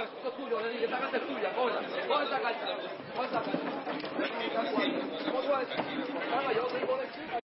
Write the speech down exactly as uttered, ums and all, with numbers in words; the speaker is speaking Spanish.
esto es tuyo, esa carta es tuya, coge, coge esa carta, coge esa carta. Coge esa carta. Yo tengo lectura.